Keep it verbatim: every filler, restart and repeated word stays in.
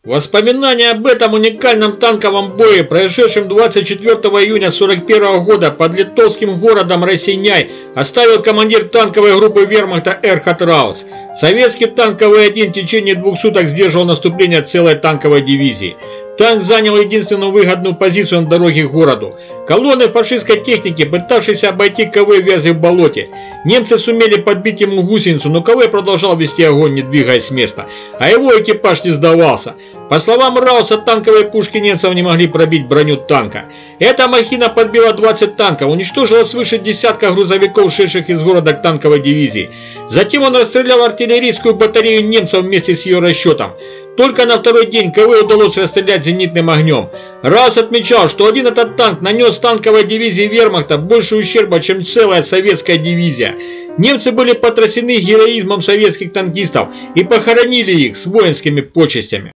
Воспоминания об этом уникальном танковом бое, происшедшем двадцать четвёртого июня сорок первого года под литовским городом Росиняй, оставил командир танковой группы вермахта Эрхард Раус. Советский танковый один в течение двух суток сдерживал наступление целой танковой дивизии. Танк занял единственную выгодную позицию на дороге к городу. Колонны фашистской техники, пытавшиеся обойти КВ, вязли в болоте. Немцы сумели подбить ему гусеницу, но КВ продолжал вести огонь, не двигаясь с места, а его экипаж не сдавался. По словам Рауса, танковые пушки немцев не могли пробить броню танка. Эта махина подбила двадцать танков, уничтожила свыше десятка грузовиков, шедших из города к танковой дивизии. Затем он расстрелял артиллерийскую батарею немцев вместе с ее расчетом. Только на второй день КВ удалось расстрелять зенитным огнем. Раус отмечал, что один этот танк нанес танковой дивизии вермахта больше ущерба, чем целая советская дивизия. Немцы были потрясены героизмом советских танкистов и похоронили их с воинскими почестями.